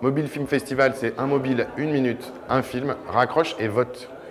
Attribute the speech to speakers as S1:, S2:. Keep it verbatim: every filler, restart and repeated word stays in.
S1: Mobile Film Festival, c'est un mobile, une minute, un film. Raccroche et vote.